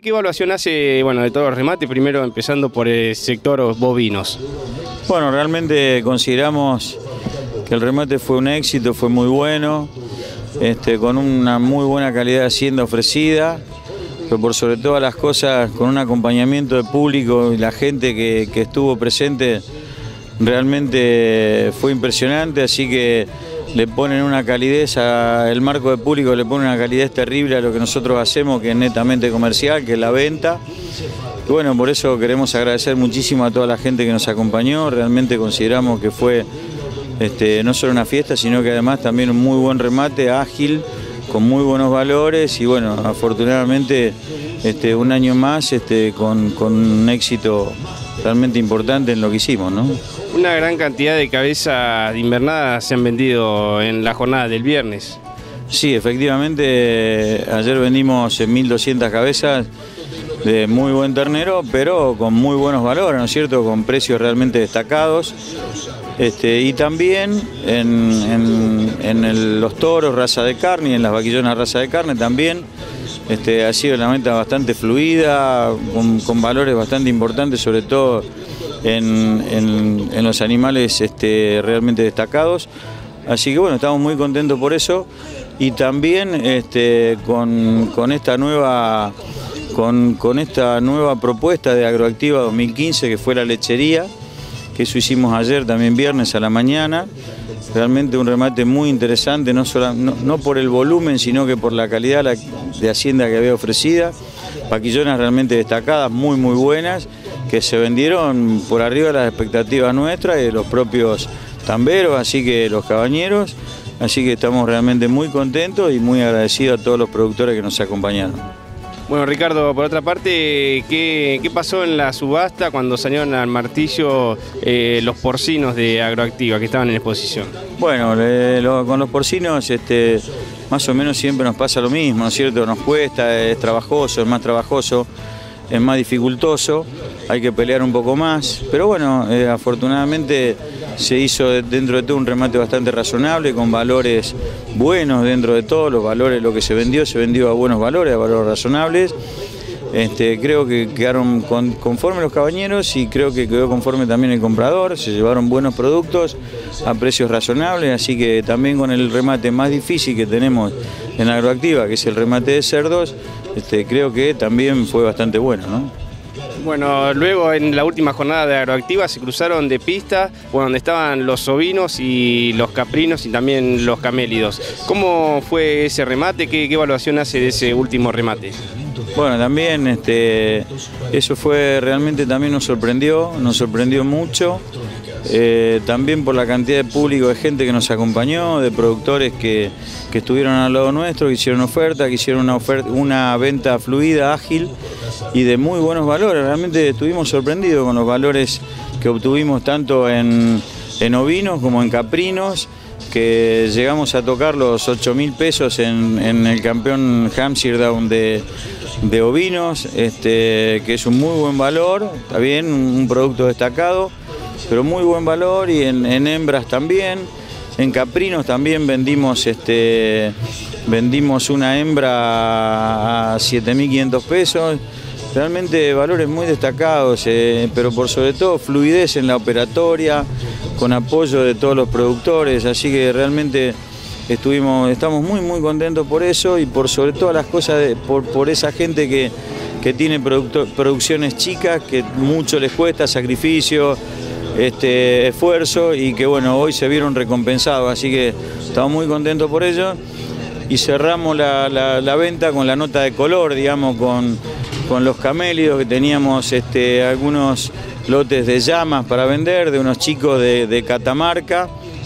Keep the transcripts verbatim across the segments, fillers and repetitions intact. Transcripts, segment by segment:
¿qué evaluación hace, bueno, de todo el remate? Primero empezando por el sector bovinos. Bueno, realmente consideramos que el remate fue un éxito, fue muy bueno, este, con una muy buena calidad de hacienda ofrecida, pero por sobre todas las cosas con un acompañamiento de público y la gente que, que estuvo presente realmente fue impresionante, así que le ponen una calidez, a, el marco de público le pone una calidez terrible a lo que nosotros hacemos, que es netamente comercial, que es la venta. Y bueno, por eso queremos agradecer muchísimo a toda la gente que nos acompañó, realmente consideramos que fue este, no solo una fiesta, sino que además también un muy buen remate, ágil, con muy buenos valores y bueno, afortunadamente este, un año más este, con, con un éxito realmente importante en lo que hicimos, ¿no? Una gran cantidad de cabezas de invernada se han vendido en la jornada del viernes. Sí, efectivamente, ayer vendimos mil doscientas cabezas de muy buen ternero, pero con muy buenos valores, ¿no es cierto?, con precios realmente destacados. Este, y también en, en, en el, los toros raza de carne y en las vaquillonas raza de carne también este, ha sido una venta bastante fluida, con, con valores bastante importantes, sobre todo en, en, en los animales este, realmente destacados. Así que bueno, estamos muy contentos por eso y también este, con, con, esta nueva, con, con esta nueva propuesta de Agroactiva dos mil quince, que fue la lechería, que eso hicimos ayer también viernes a la mañana. Realmente un remate muy interesante, no, solo, no, no por el volumen, sino que por la calidad de hacienda que había ofrecida. Vaquillonas realmente destacadas, muy muy buenas, que se vendieron por arriba de las expectativas nuestras y de los propios tamberos, así que los cabañeros. Así que estamos realmente muy contentos y muy agradecidos a todos los productores que nos acompañaron. Bueno, Ricardo, por otra parte, ¿qué, qué pasó en la subasta cuando salieron al martillo eh, los porcinos de Agroactiva que estaban en exposición? Bueno, le, lo, con los porcinos este, más o menos siempre nos pasa lo mismo, ¿no es cierto? Nos cuesta, es trabajoso, es más trabajoso, es más dificultoso, hay que pelear un poco más, pero bueno, eh, afortunadamente se hizo dentro de todo un remate bastante razonable, con valores buenos dentro de todo, los valores, lo que se vendió, se vendió a buenos valores, a valores razonables. Este, creo que quedaron con, conforme los cabañeros y creo que quedó conforme también el comprador, se llevaron buenos productos a precios razonables, así que también con el remate más difícil que tenemos en Agroactiva, que es el remate de cerdos, este, creo que también fue bastante bueno, ¿no? Bueno, luego en la última jornada de Agroactiva se cruzaron de pista, bueno, donde estaban los ovinos y los caprinos y también los camélidos. ¿Cómo fue ese remate? ¿Qué, qué evaluación hace de ese último remate? Bueno, también este, eso fue realmente también nos sorprendió, nos sorprendió mucho. Eh, también por la cantidad de público, de gente que nos acompañó, de productores que, que estuvieron al lado nuestro, que hicieron oferta, que hicieron una, oferta, una venta fluida, ágil y de muy buenos valores. Realmente estuvimos sorprendidos con los valores que obtuvimos tanto en, en ovinos como en caprinos, que llegamos a tocar los ocho mil pesos en, en el campeón Hampshire Down de, de ovinos, este, que es un muy buen valor, está bien, un producto destacado, pero muy buen valor, y en, en hembras también. En caprinos también vendimos, este, vendimos una hembra a siete mil quinientos pesos. Realmente valores muy destacados, eh, pero por sobre todo fluidez en la operatoria, con apoyo de todos los productores, así que realmente estuvimos, estamos muy muy contentos por eso y por sobre todas las cosas, de, por, por esa gente que, que tiene producto, producciones chicas, que mucho les cuesta, sacrificio, este, esfuerzo, y que bueno, hoy se vieron recompensados, así que estamos muy contentos por ello. Y cerramos la, la, la venta con la nota de color, digamos, con, con los camélidos, que teníamos este, algunos lotes de llamas para vender, de unos chicos de, de Catamarca,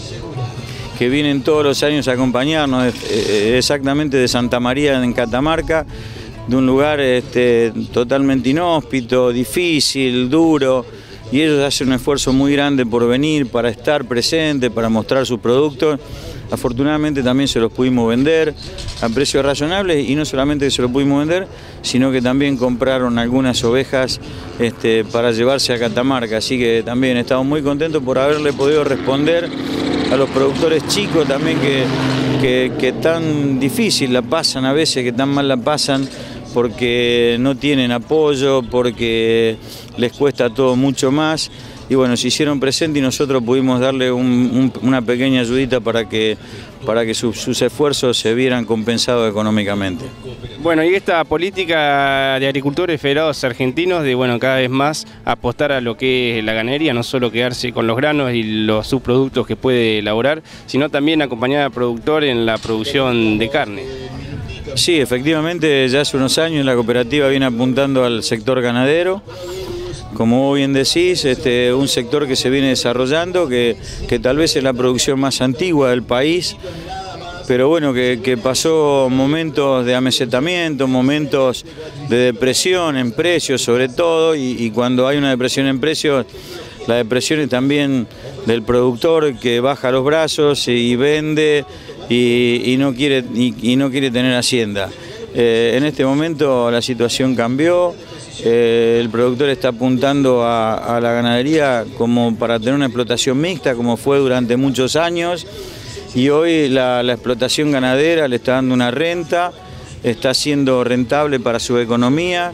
que vienen todos los años a acompañarnos, exactamente de Santa María en Catamarca, de un lugar este, totalmente inhóspito, difícil, duro, y ellos hacen un esfuerzo muy grande por venir, para estar presentes, para mostrar sus productos. Afortunadamente también se los pudimos vender a precios razonables, y no solamente se los pudimos vender, sino que también compraron algunas ovejas este, para llevarse a Catamarca, así que también estamos muy contentos por haberle podido responder a los productores chicos también, que, que, que tan difícil la pasan a veces, que tan mal la pasan porque no tienen apoyo, porque les cuesta todo mucho más. Y bueno, se hicieron presentes y nosotros pudimos darle un, un, una pequeña ayudita para que, para que su, sus esfuerzos se vieran compensados económicamente. Bueno, y esta política de agricultores federados argentinos de, bueno, cada vez más apostar a lo que es la ganadería, no solo quedarse con los granos y los subproductos que puede elaborar, sino también acompañar al productor en la producción de carne. Sí, efectivamente, ya hace unos años la cooperativa viene apuntando al sector ganadero. Como vos bien decís, este, un sector que se viene desarrollando, que, que tal vez es la producción más antigua del país, pero bueno, que, que pasó momentos de amesetamiento, momentos de depresión en precios sobre todo, y, y cuando hay una depresión en precios, la depresión es también del productor que baja los brazos y vende y, y, no, quiere, y, y no quiere tener hacienda. Eh, en este momento la situación cambió. Eh, el productor está apuntando a, a la ganadería como para tener una explotación mixta, como fue durante muchos años, y hoy la, la explotación ganadera le está dando una renta, está siendo rentable para su economía,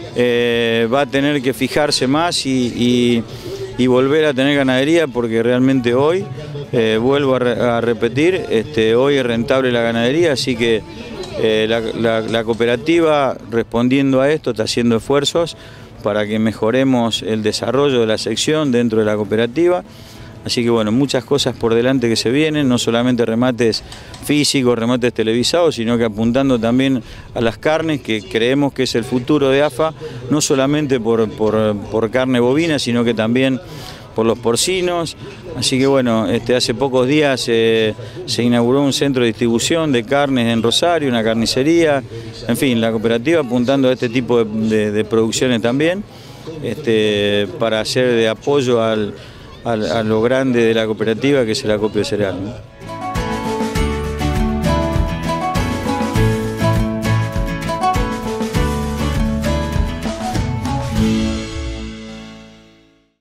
eh, va a tener que fijarse más y, y, y volver a tener ganadería, porque realmente hoy, eh, vuelvo a, re, a repetir, este, hoy es rentable la ganadería, así que Eh, la, la, la cooperativa, respondiendo a esto, está haciendo esfuerzos para que mejoremos el desarrollo de la sección dentro de la cooperativa. Así que bueno, muchas cosas por delante que se vienen, no solamente remates físicos, remates televisados, sino que apuntando también a las carnes, que creemos que es el futuro de A F A, no solamente por, por, por carne bovina, sino que también por los porcinos. Así que bueno, este, hace pocos días eh, se inauguró un centro de distribución de carnes en Rosario, una carnicería, en fin, la cooperativa apuntando a este tipo de, de, de producciones también, este, para hacer de apoyo al, al, a lo grande de la cooperativa, que es el acopio de cereal, ¿no?